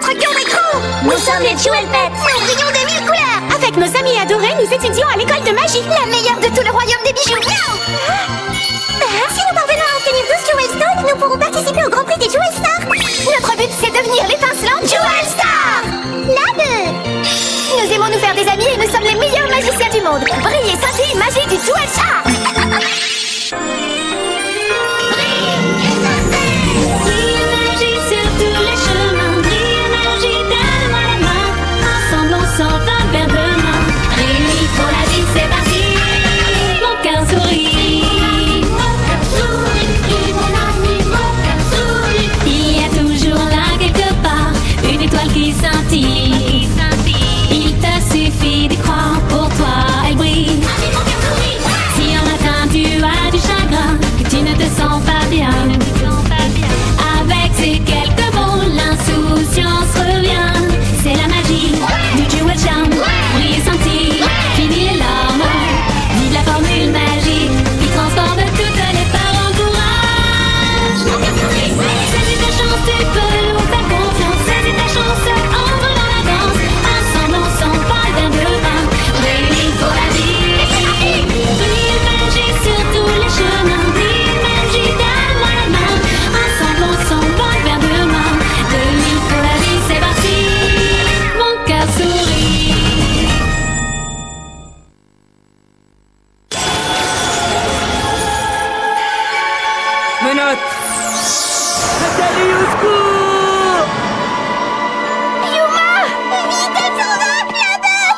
cœur d'écran. Nous sommes les Jewel Pets. Nous brillons des 1000 couleurs. Avec nos amis adorés, nous étudions à l'école de magie. La meilleure de tout le royaume des bijoux. Si nous parvenons à obtenir 12 Jewel Stones, nous pourrons participer au Grand Prix des Jewel Stars. Notre but, c'est devenir l'étincelante Jewel Star. Nous aimons nous faire des amis et nous sommes les meilleurs magiciens du monde. Brillez, scintille, magie du Jewel Star. Il te suffit d'y croire, pour toi elle brille. Si un matin tu as du chagrin, que tu ne te sens pas bien, avec ces quelques mots, l'insouciance revient. C'est la magie du Jewel Charm. Brille, scintille, fini les larmes. Vive la formule magique qui transforme toutes les peurs en courage. Saisis ta chance, tu peux nous faire confiance. Saisis ta chance, entre dans la danse. Ensemble on s'envole vers demain. Brille pour la vie. Brille magie sur tous les chemins. Brille magie, donne-moi la main. Ensemble on s'envole vers demain. De l'île pour la vie, c'est parti. Mon cœur sourit. Menottes! Nathalie, au secours! Yuma! Vite, elle s'en va, là-bas!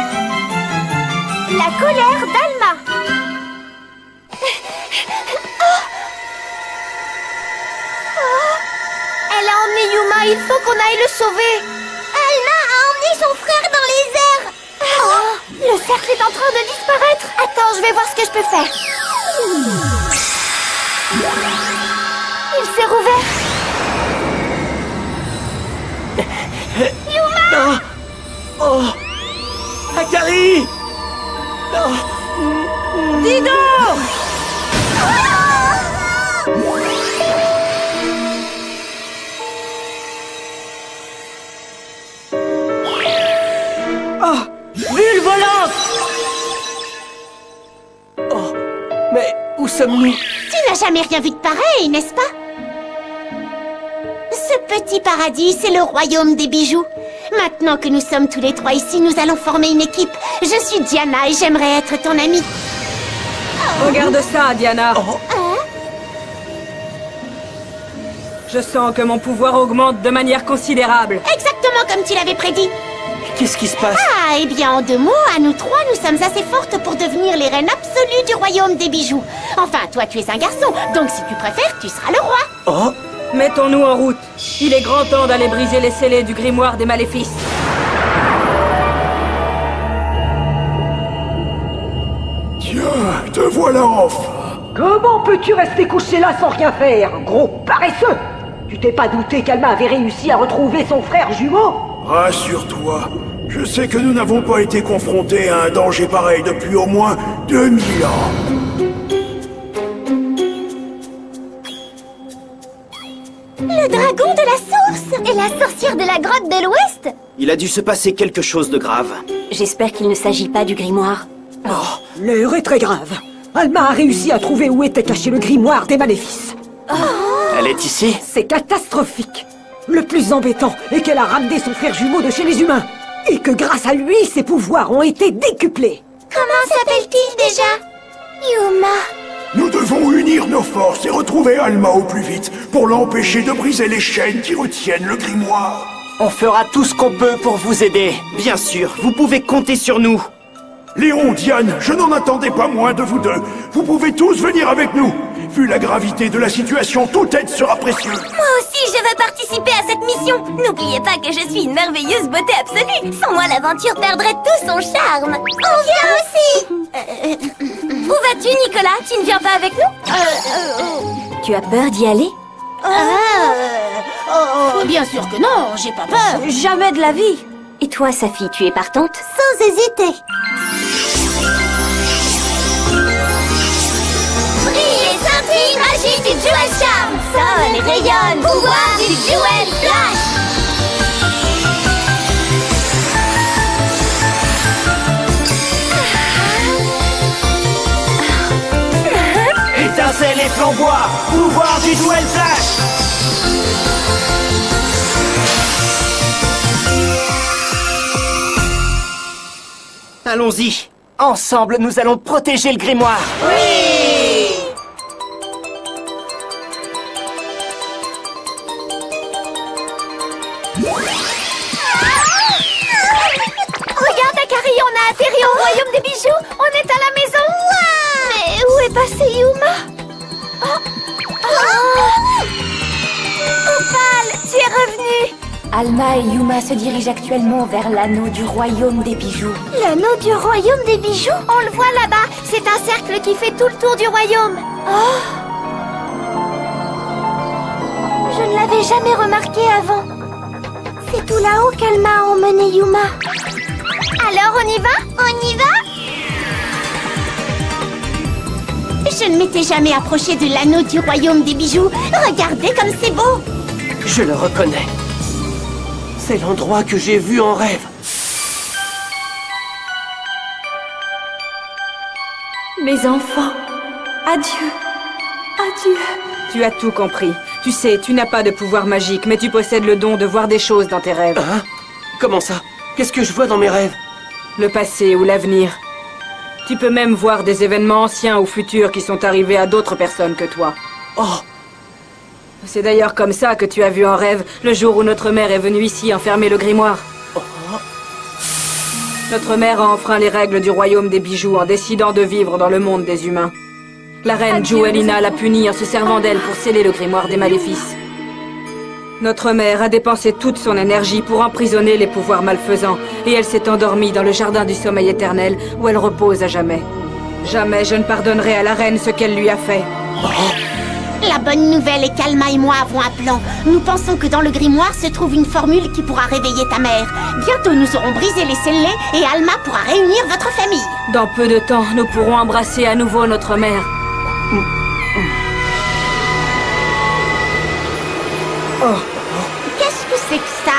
La colère d'Alma. Elle a emmené Yuma, il faut qu'on aille le sauver. Alma a emmené son frère dans les airs. Le cercle est en train de disparaître. Attends, je vais voir ce que je peux faire. Il s'est rouvert. Non! Oh! Akari! Non! Dis donc! Oh! Bulle volante! Oh! Mais où sommes-nous? Tu n'as jamais rien vu de pareil, n'est-ce pas? Ce petit paradis, c'est le royaume des bijoux. Maintenant que nous sommes tous les trois ici, nous allons former une équipe. Je suis Diana et j'aimerais être ton amie. Regarde ça, Diana! Hein? Je sens que mon pouvoir augmente de manière considérable. Exactement comme tu l'avais prédit. Qu'est-ce qui se passe? Ah, eh bien, en 2 mots, à nous 3, nous sommes assez fortes pour devenir les reines absolues du royaume des bijoux. Enfin, toi, tu es un garçon, donc si tu préfères, tu seras le roi. Oh! Mettons-nous en route. Il est grand temps d'aller briser les scellés du grimoire des maléfices. Tiens, te voilà enfin. Comment peux-tu rester couché là sans rien faire, gros paresseux? Tu t'es pas douté qu'Alma avait réussi à retrouver son frère jumeau? Rassure-toi, je sais que nous n'avons pas été confrontés à un danger pareil depuis au moins 2000 ans. Le dragon de la source et la sorcière de la grotte de l'Ouest. Il a dû se passer quelque chose de grave. J'espère qu'il ne s'agit pas du grimoire. L'heure est très grave. Alma a réussi à trouver où était caché le grimoire des maléfices. Elle est ici? C'est catastrophique. Le plus embêtant est qu'elle a ramené son frère jumeau de chez les humains. Et que grâce à lui, ses pouvoirs ont été décuplés. Comment s'appelle-t-il déjà? Yuma. Nous devons unir nos forces et retrouver Alma au plus vite pour l'empêcher de briser les chaînes qui retiennent le grimoire. On fera tout ce qu'on peut pour vous aider. Bien sûr, vous pouvez compter sur nous. Léon, Diane, je n'en attendais pas moins de vous deux. Vous pouvez tous venir avec nous. Vu la gravité de la situation, toute aide sera précieuse. Moi aussi, je veux participer à cette mission. N'oubliez pas que je suis une merveilleuse beauté absolue. Sans moi, l'aventure perdrait tout son charme. On vient aussi. Où vas-tu, Nicolas? Tu ne viens pas avec nous? Tu as peur d'y aller? Bien sûr que non, j'ai pas peur. Jamais de la vie. Et toi, Safi, tu es partante? Sans hésiter. Brille, scintille, magie du Jewel Charm. Sonne et rayonne, pouvoir du Jewel Flash. Pouvoir du duel flash. Allons-y. Ensemble, nous allons protéger le grimoire. Oui! Regarde, Akari, on a atterri au royaume des bijoux. On est à la maison. Mais où est passée Yuma? Opal, tu es revenue. Alma et Yuma se dirigent actuellement vers l'anneau du royaume des bijoux. L'anneau du royaume des bijoux? On le voit là-bas. C'est un cercle qui fait tout le tour du royaume. Oh! Je ne l'avais jamais remarqué avant. C'est tout là-haut qu'Alma a emmené Yuma. Alors on y va? On y va? Je ne m'étais jamais approchée de l'anneau du royaume des bijoux. Regardez comme c'est beau. Je le reconnais. C'est l'endroit que j'ai vu en rêve. Mes enfants, adieu. Adieu. Tu as tout compris. Tu sais, tu n'as pas de pouvoir magique, mais tu possèdes le don de voir des choses dans tes rêves. Hein? Comment ça? Qu'est-ce que je vois dans mes rêves? Le passé ou l'avenir. Tu peux même voir des événements anciens ou futurs qui sont arrivés à d'autres personnes que toi. Oh! C'est d'ailleurs comme ça que tu as vu en rêve le jour où notre mère est venue ici enfermer le grimoire. Oh. Notre mère a enfreint les règles du royaume des bijoux en décidant de vivre dans le monde des humains. La reine Jewelina l'a punie en se servant d'elle pour sceller le grimoire des maléfices. Notre mère a dépensé toute son énergie pour emprisonner les pouvoirs malfaisants et elle s'est endormie dans le jardin du sommeil éternel où elle repose à jamais. Jamais je ne pardonnerai à la reine ce qu'elle lui a fait. La bonne nouvelle est qu'Alma et moi avons un plan. Nous pensons que dans le grimoire se trouve une formule qui pourra réveiller ta mère. Bientôt nous aurons brisé les scellés et Alma pourra réunir votre famille. Dans peu de temps, nous pourrons embrasser à nouveau notre mère. Oh. Qu'est-ce que c'est que ça?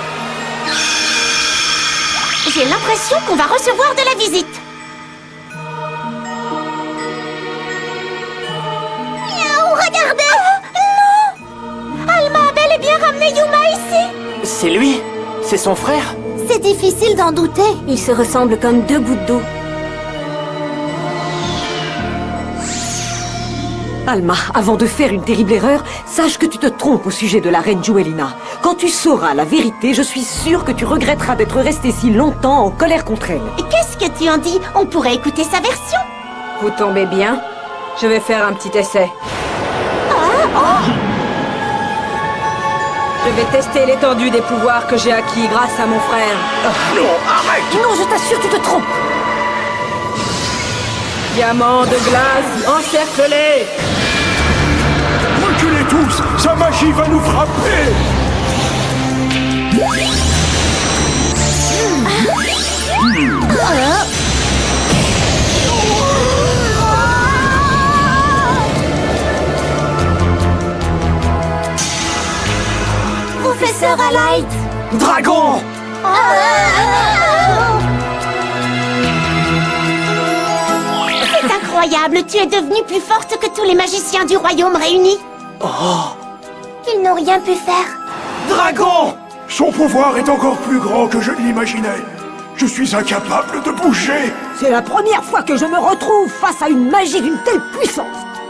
J'ai l'impression qu'on va recevoir de la visite. Miaou, regardez! Non! Alma a bel et bien ramené Yuma ici. C'est lui? C'est son frère? C'est difficile d'en douter. Ils se ressemblent comme deux gouttes d'eau. Alma, avant de faire une terrible erreur, sache que tu te trompes au sujet de la reine Jewelina. Quand tu sauras la vérité, je suis sûre que tu regretteras d'être resté si longtemps en colère contre elle. Et qu'est-ce que tu en dis? On pourrait écouter sa version. Vous tombez bien. Je vais faire un petit essai. Je vais tester l'étendue des pouvoirs que j'ai acquis grâce à mon frère. Non, arrête! Non, je t'assure, tu te trompes. Diamant de glace, encercle-les! Reculez tous! Sa magie va nous frapper! Professeur Alight! Dragon! C'est incroyable, tu es devenue plus forte que tous les magiciens du royaume réunis. Ils n'ont rien pu faire. Dragon! Son pouvoir est encore plus grand que je ne l'imaginais. Je suis incapable de bouger. C'est la première fois que je me retrouve face à une magie d'une telle puissance.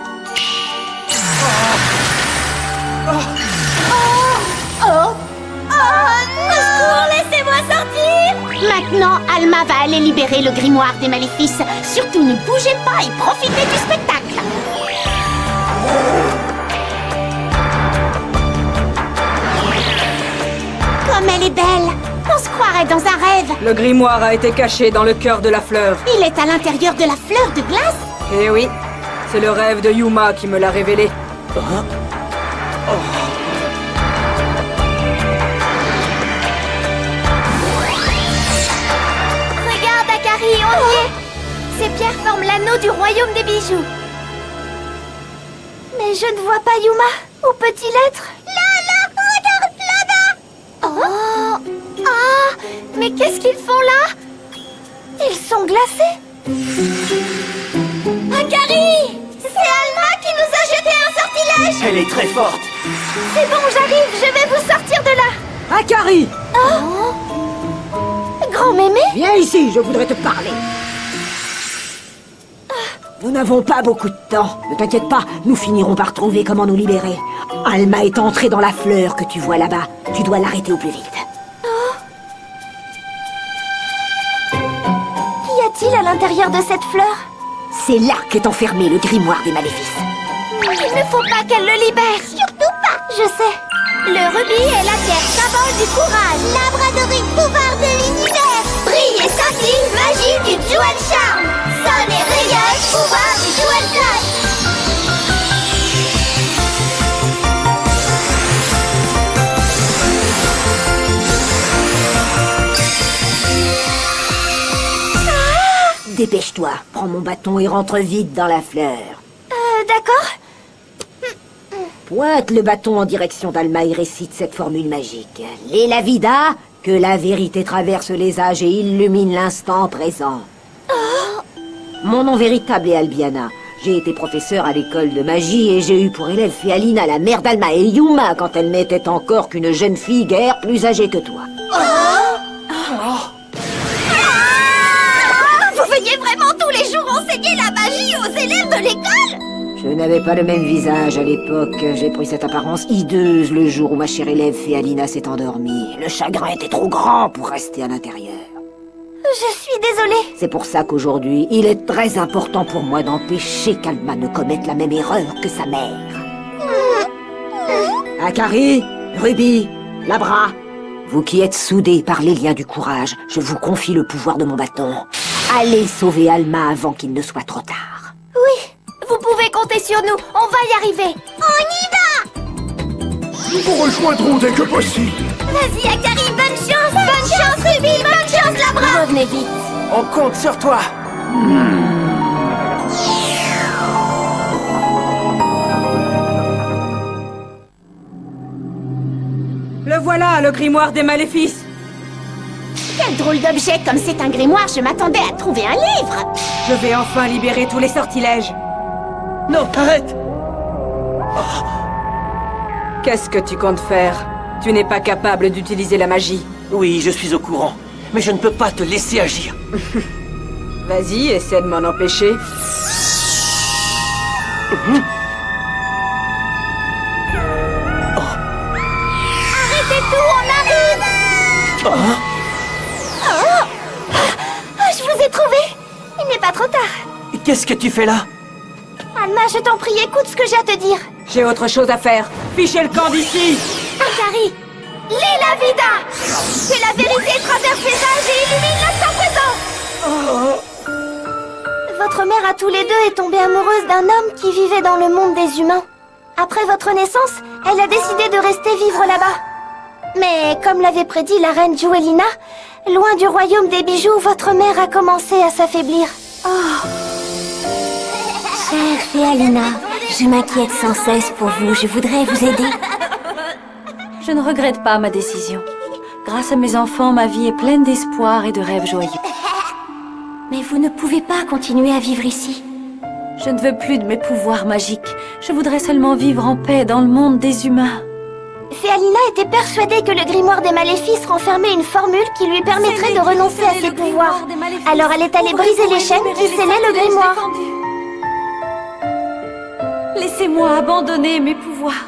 Au secours, laissez-moi sortir! Maintenant, Alma va aller libérer le grimoire des maléfices. Surtout ne bougez pas et profitez du spectacle. Comme elle est belle! On se croirait dans un rêve. Le grimoire a été caché dans le cœur de la fleur. Il est à l'intérieur de la fleur de glace. Eh oui, c'est le rêve de Yuma qui me l'a révélé. Regarde, Akari, on y est. Ces pierres forment l'anneau du royaume des bijoux. Mais je ne vois pas Yuma. Où peut-il être? Là, regarde, là-bas. Oh! Ah! Mais qu'est-ce qu'ils font là? Ils sont glacés. Akari! C'est Alma qui nous a jeté un sortilège! Elle est très forte. C'est bon, j'arrive, je vais vous sortir de là. Akari! Grand mémé? Viens ici, je voudrais te parler. Nous n'avons pas beaucoup de temps. Ne t'inquiète pas, nous finirons par trouver comment nous libérer. Alma est entrée dans la fleur que tu vois là-bas. Tu dois l'arrêter au plus vite. Qu'y a-t-il à l'intérieur de cette fleur? C'est là qu'est enfermé le grimoire des maléfices. Il ne faut pas qu'elle le libère. Surtout pas. Je sais. Le rubis est la pierre savante du courage. Labradorie, pouvoir de l'univers. Brille et scintille, magie du Jewel Charm. Sonne et rayonne, pouvoir du Jewel Flash. Dépêche-toi, prends mon bâton et rentre vite dans la fleur. D'accord. Pointe le bâton en direction d'Alma et récite cette formule magique. Lela Vida, que la vérité traverse les âges et illumine l'instant présent. Mon nom véritable est Albiana. J'ai été professeur à l'école de magie et j'ai eu pour élève Féalina, la mère d'Alma et Yuma, quand elle n'était encore qu'une jeune fille guère plus âgée que toi. Vous veniez vraiment tous les jours enseigner la magie aux élèves de l'école? Je n'avais pas le même visage à l'époque. J'ai pris cette apparence hideuse le jour où ma chère élève Féalina s'est endormie. Le chagrin était trop grand pour rester à l'intérieur. Je suis désolée. C'est pour ça qu'aujourd'hui, il est très important pour moi d'empêcher qu'Alma ne commette la même erreur que sa mère. Akari, Ruby, Labra, vous qui êtes soudés par les liens du courage, je vous confie le pouvoir de mon bâton. Allez sauver Alma avant qu'il ne soit trop tard. Oui, vous pouvez compter sur nous. On va y arriver. On y va. Nous vous rejoindrons dès que possible. Vas-y, Akari, bonne chance. Bonne chance, Ruby. Bonne chance, Labra. Revenez vite. On compte sur toi. Le voilà, le grimoire des maléfices. Quel drôle d'objet, comme c'est un grimoire, je m'attendais à trouver un livre. Je vais enfin libérer tous les sortilèges. Non, arrête. Qu'est-ce que tu comptes faire? Tu n'es pas capable d'utiliser la magie. Oui, je suis au courant. Mais je ne peux pas te laisser agir. Vas-y, essaie de m'en empêcher. Arrêtez tout, on arrive. Je vous ai trouvé. Il n'est pas trop tard. Qu'est-ce que tu fais là? Alma, je t'en prie, écoute ce que j'ai à te dire. J'ai autre chose à faire. Fichez le camp d'ici. Akari, Lela Vida. Que la vérité traverse les âges et illumine l'instant présent. Votre mère à tous les deux est tombée amoureuse d'un homme qui vivait dans le monde des humains. Après votre naissance, elle a décidé de rester vivre là-bas. Mais comme l'avait prédit la reine Jewelina, loin du royaume des bijoux, votre mère a commencé à s'affaiblir. Chère Féalina, je m'inquiète sans cesse pour vous. Je voudrais vous aider. Je ne regrette pas ma décision. Grâce à mes enfants, ma vie est pleine d'espoir et de rêves joyeux. Mais vous ne pouvez pas continuer à vivre ici. Je ne veux plus de mes pouvoirs magiques. Je voudrais seulement vivre en paix dans le monde des humains. Féalina était persuadée que le grimoire des maléfices renfermait une formule qui lui permettrait de renoncer à ses pouvoirs. Alors elle est allée briser les chaînes qui scellaient le grimoire. Laissez-moi abandonner mes pouvoirs.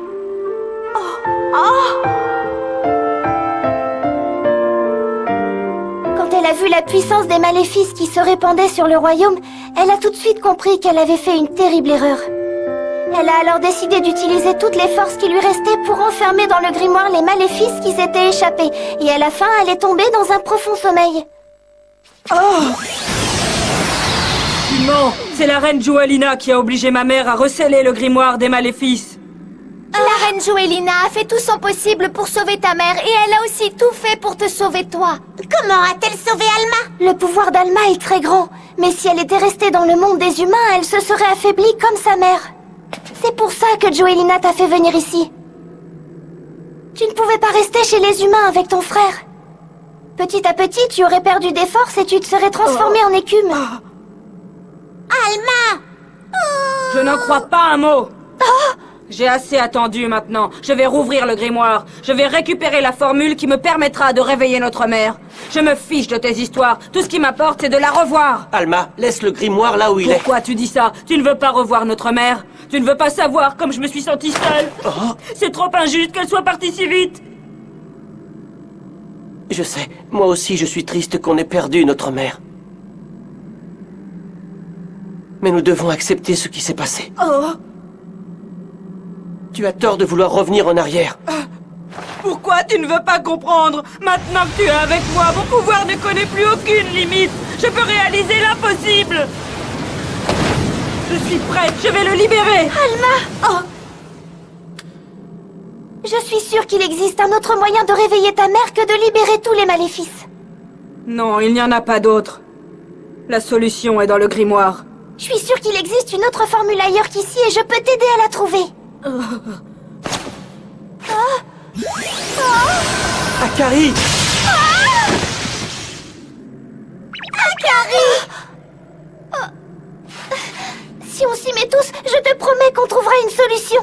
Quand elle a vu la puissance des maléfices qui se répandaient sur le royaume, elle a tout de suite compris qu'elle avait fait une terrible erreur. Elle a alors décidé d'utiliser toutes les forces qui lui restaient pour enfermer dans le grimoire les maléfices qui s'étaient échappés. Et à la fin, elle est tombée dans un profond sommeil. Non, c'est la reine Jewelina qui a obligé ma mère à receller le grimoire des maléfices. La reine Jewelina a fait tout son possible pour sauver ta mère et elle a aussi tout fait pour te sauver toi. Comment a-t-elle sauvé Alma? Le pouvoir d'Alma est très grand, mais si elle était restée dans le monde des humains, elle se serait affaiblie comme sa mère. C'est pour ça que Jewelina t'a fait venir ici. Tu ne pouvais pas rester chez les humains avec ton frère. Petit à petit, tu aurais perdu des forces et tu te serais transformée en écume. Alma! Je n'en crois pas un mot. J'ai assez attendu maintenant. Je vais rouvrir le grimoire. Je vais récupérer la formule qui me permettra de réveiller notre mère. Je me fiche de tes histoires. Tout ce qui m'importe, c'est de la revoir. Alma, laisse le grimoire là où il est. Pourquoi tu dis ça? Tu ne veux pas revoir notre mère? Tu ne veux pas savoir comme je me suis sentie seule? Oh. C'est trop injuste qu'elle soit partie si vite. Je sais, moi aussi je suis triste qu'on ait perdu notre mère. Mais nous devons accepter ce qui s'est passé. Oh. Tu as tort de vouloir revenir en arrière. Pourquoi tu ne veux pas comprendre? Maintenant que tu es avec moi, mon pouvoir ne connaît plus aucune limite. Je peux réaliser l'impossible. Je suis prête, je vais le libérer. Alma! Oh! Je suis sûre qu'il existe un autre moyen de réveiller ta mère que de libérer tous les maléfices. Non, il n'y en a pas d'autre. La solution est dans le grimoire. Je suis sûre qu'il existe une autre formule ailleurs qu'ici et je peux t'aider à la trouver. Akari! Akari! Si on s'y met tous, je te promets qu'on trouvera une solution.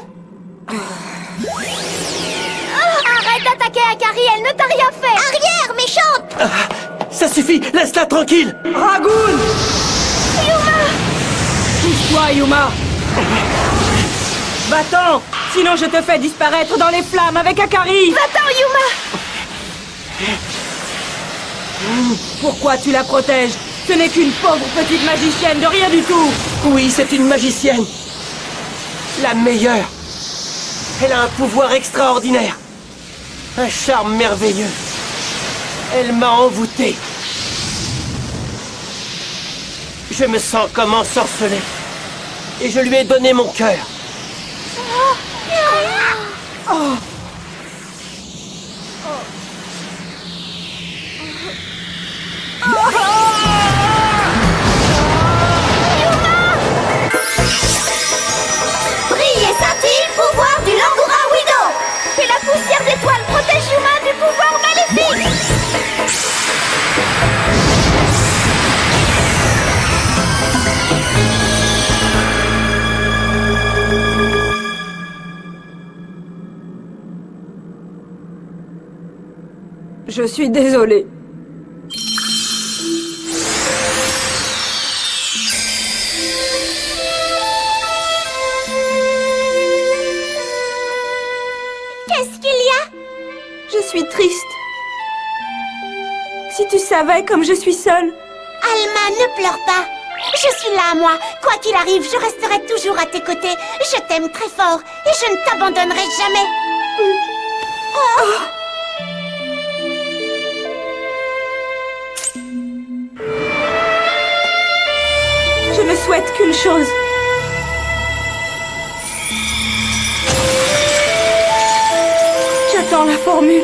Arrête d'attaquer Akari, elle ne t'a rien fait. Arrière, méchante! Ça suffit, laisse-la tranquille! Ragoun! Yuma! Pousse-toi, Yuma! Va-t'en! Sinon je te fais disparaître dans les flammes avec Akari! Va-t'en, Yuma! Pourquoi tu la protèges? Ce n'est qu'une pauvre petite magicienne de rien du tout! Oui, c'est une magicienne. La meilleure. Elle a un pouvoir extraordinaire. Un charme merveilleux. Elle m'a envoûté. Je me sens comme ensorcelé. Et je lui ai donné mon cœur. Oh. Brille et scintille, pouvoir du Langura Widow! Que la poussière d'étoile protège Yuma du pouvoir maléfique! Je suis désolée. Qu'est-ce qu'il y a? Je suis triste. Si tu savais comme je suis seule. Alma, ne pleure pas. Je suis là, moi. Quoi qu'il arrive, je resterai toujours à tes côtés. Je t'aime très fort et je ne t'abandonnerai jamais. Oh. Je ne souhaite qu'une chose. J'attends la formule.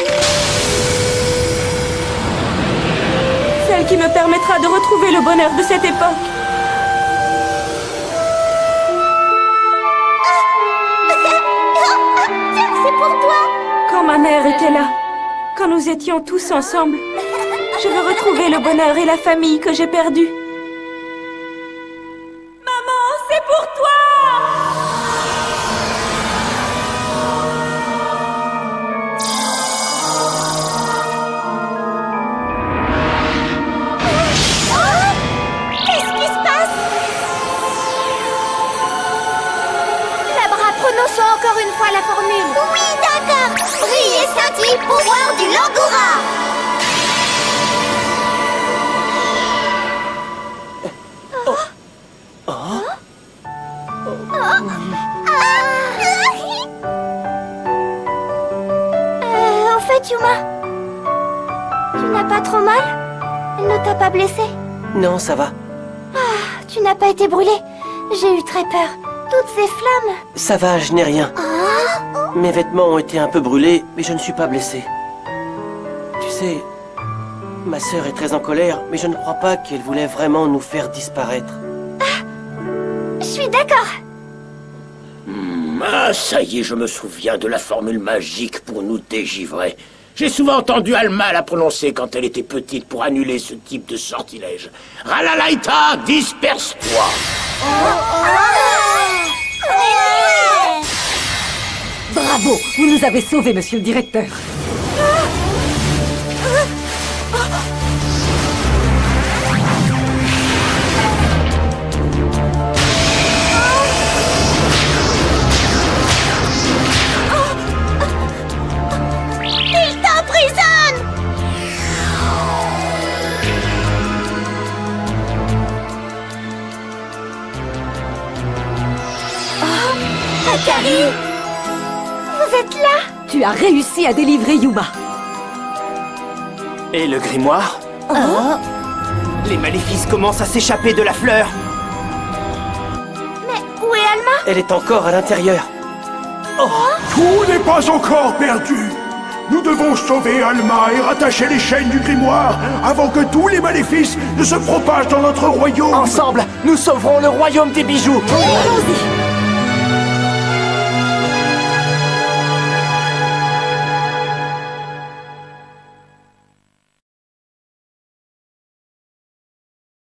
Celle qui me permettra de retrouver le bonheur de cette époque. C'est pour toi! Quand ma mère était là, quand nous étions tous ensemble, je veux retrouver le bonheur et la famille que j'ai perdue. Maman, c'est pour toi! Qu'est-ce qui se passe? Labra, prononçons encore une fois la formule. Oui, d'accord. Brille et scintille, pouvoir du Langura. En fait, Yuma, tu n'as pas trop mal? Elle ne t'a pas blessé? Non, ça va. Tu n'as pas été brûlé? J'ai eu très peur. Toutes ces flammes. Ça va, je n'ai rien. Mes vêtements ont été un peu brûlés, mais je ne suis pas blessé. Tu sais, ma sœur est très en colère, mais je ne crois pas qu'elle voulait vraiment nous faire disparaître. Je suis d'accord. Ah, ça y est, je me souviens de la formule magique pour nous dégivrer. J'ai souvent entendu Alma la prononcer quand elle était petite pour annuler ce type de sortilège. Ralalaïta, disperse-toi! Bravo, vous nous avez sauvés, monsieur le directeur. Il t'emprisonne! Akari! Vous êtes là? Tu as réussi à délivrer Yuma. Et le grimoire? Les maléfices commencent à s'échapper de la fleur. Mais où est Alma? Elle est encore à l'intérieur. Tout n'est pas encore perdu. Nous devons sauver Alma et rattacher les chaînes du grimoire avant que tous les maléfices ne se propagent dans notre royaume. Ensemble, nous sauverons le royaume des bijoux. Allons-y.